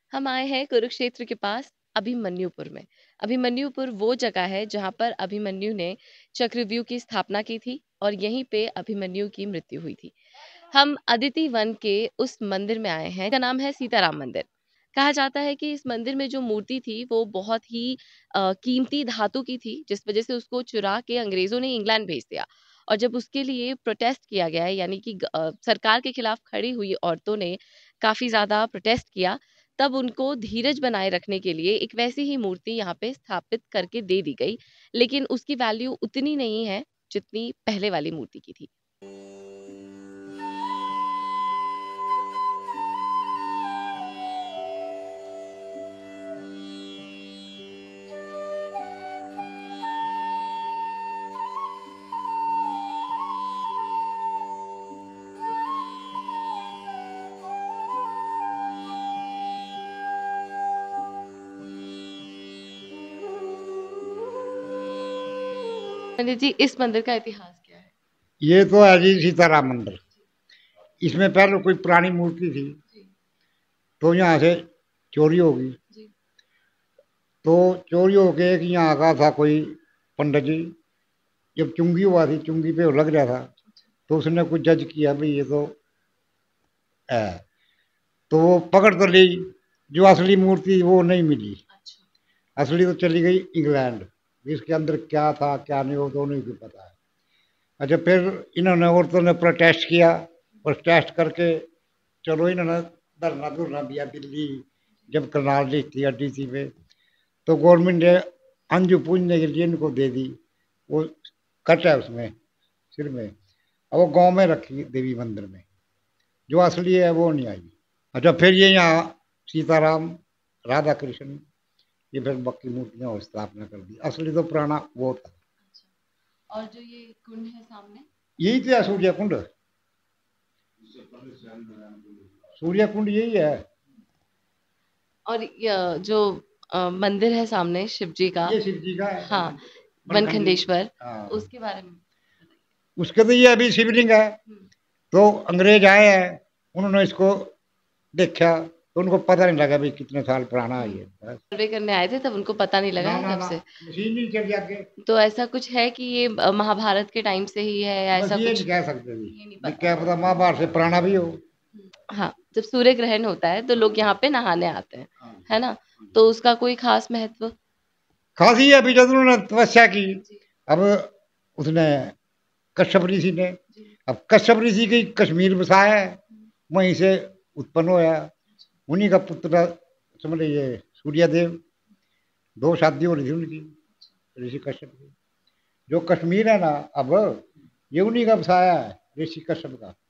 हम आए हैं कुरुक्षेत्र के पास अभिमन्युपुर में। अभिमन्युपुर वो जगह है जहाँ पर अभिमन्यु ने चक्रव्यूह की स्थापना की थी और यहीं पे अभिमन्यु की मृत्यु हुई थी। हम अदिति वन के उस मंदिर में आए हैं, इसका नाम है सीताराम मंदिर। कहा जाता है कि इस मंदिर में जो मूर्ति थी वो बहुत ही कीमती धातु की थी, जिस वजह से उसको चुरा के अंग्रेजों ने इंग्लैंड भेज दिया। और जब उसके लिए प्रोटेस्ट किया गया है, यानी कि सरकार के खिलाफ खड़ी हुई औरतों ने काफी ज्यादा प्रोटेस्ट किया, तब उनको धीरज बनाए रखने के लिए एक वैसी ही मूर्ति यहाँ पे स्थापित करके दे दी गई। लेकिन उसकी वैल्यू उतनी नहीं है जितनी पहले वाली मूर्ति की थी। पंडित जी, इस मंदिर का इतिहास क्या है? ये तो है जी सीताराम मंदिर। इसमें पहले कोई पुरानी मूर्ति थी, तो यहाँ से चोरी होगी। तो चोरी होके एक यहाँ का था कोई पंडित जी, जब चुंगी हुआ थी, चुंगी पे वो लग रहा था, तो उसने कुछ जज किया भाई ये तो है, तो वो पकड़ तो ली। जो असली मूर्ति वो नहीं मिली। असली तो चली गई इंग्लैंड। इसके अंदर क्या था क्या नहीं वो दोनों ही को पता है। अच्छा, फिर इन्होंने औरतों ने प्रोटेस्ट किया। प्रोटेस्ट करके चलो इन्होंने धरना धुरना दिया दिल्ली, जब करनाल थी डीसी पे, तो गवर्नमेंट ने अंजू पूजने के लिए इनको दे दी। वो कट है उसमें सिर में। अब वो गांव में रखी देवी मंदिर में, जो असली है वो नहीं आई। अच्छा, फिर ये यहाँ सीताराम राधा कृष्ण, ये फिर बाकी मूर्तियां और स्थापना कर दी। असली तो पुराना वो था। और जो ये कुंड है सामने, यही तो है सूर्य कुंड। सूर्य कुंड यही है। और जो मंदिर है सामने शिव जी का, ये शिव जी का है। हाँ, बनखंडी। बनखंडेश्वर, हाँ, उसके बारे में उसके तो ये अभी शिवलिंग है। तो अंग्रेज आए हैं, उन्होंने इसको देखा, तो उनको पता नहीं लगा भाई कितने साल पुराना है ये। बस। सर्वे करने आए थे तब उनको पता नहीं लगा ना है ना तब ना, से। मशीन नहीं चल आगे। तो ऐसा कुछ है कि ये महाभारत के टाइम से ही है या बस ऐसा ये कुछ? नहीं कह सकते ये नहीं भी, पता। क्या पता महाभारत से पुराना भी हो। हाँ, जब सूर्य ग्रहण होता है तो लोग यहाँ पे नहाने आते हैं, है ना? तो उसका कोई खास महत्व? खासी है अभी जब उन्होंने तपस्या की। अब उसने कश्यप ऋषि ने, अब कश्यप ऋषि की कश्मीर बसाया है, वहीं से उत्पन्न होया। उन्हीं का पुत्र समझ ये सूर्यदेव। दो शादी हो रही थी उनकी, ऋषि कश्यप की। जो कश्मीर है ना अब, ये उन्हीं का बसाया है, ऋषि कश्यप का।